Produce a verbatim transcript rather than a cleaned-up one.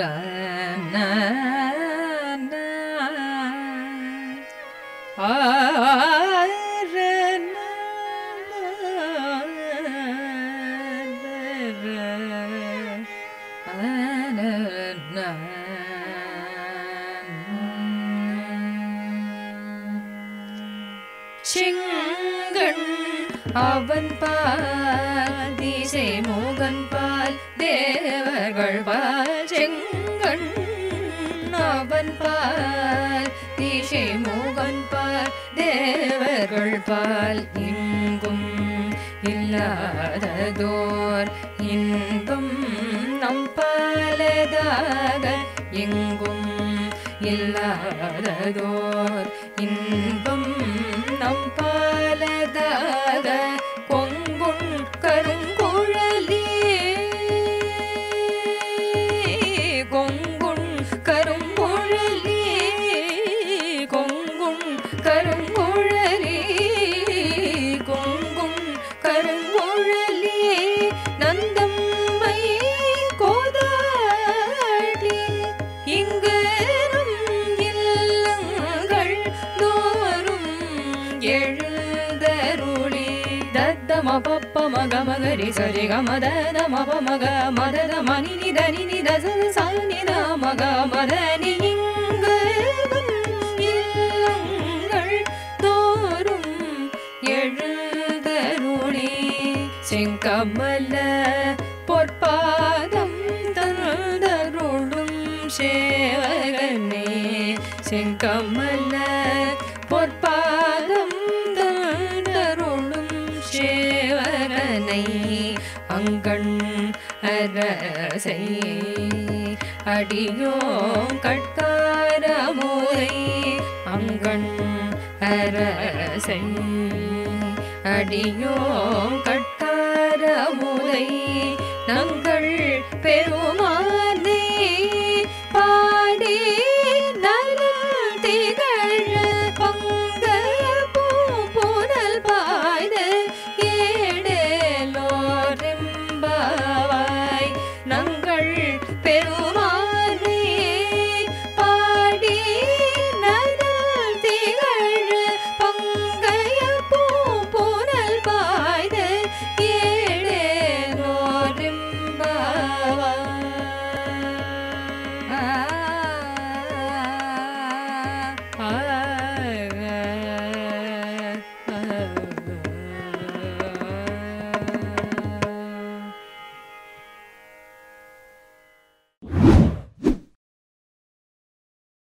செங்கண் அவன் பால் திசை மோகன் பால் தேவர்கள் பால் செங்கண் அவன் பால் திசை மோகன் பால் தேவர்கள் பால் எங்கும் இல்லாததோர் இன்பம் நம் பாலதாக எங்கும் இல்லாததோர் இன்பம் நம் பாலதாக கொங்குண் கருங்குழலி கொங்குண் கருங்குழலி கொங்குண் கருங்குழலி கொங்குண் கருங்குழலி நந்தம்மை கோதாடி இங்கு எழுதருளி தத்தம பப்ப மக மகரி சரி கமத மப மக மதத மணி நித நித சனித மக மதனி இல்லங்கள் தோறும் எழுதருளி செங்கமல பொற்பாதம் தந்தருளும் சேவகனே செங்கமல பொற்பாதம் தந்தருளும் சேவகனை அங்கண் அரசை அடியோ கட்காரமுதை அங்கண் அரசை அடியோ கட்காரமுதை நங்கள் பெருமா